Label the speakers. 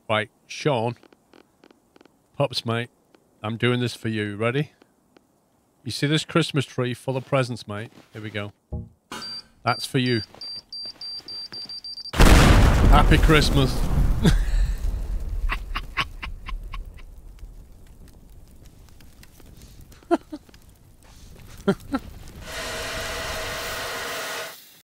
Speaker 1: Right, Sean. Pups, mate. I'm doing this for you. Ready? You see this Christmas tree full of presents, mate? Here we go. That's for you. Happy Christmas.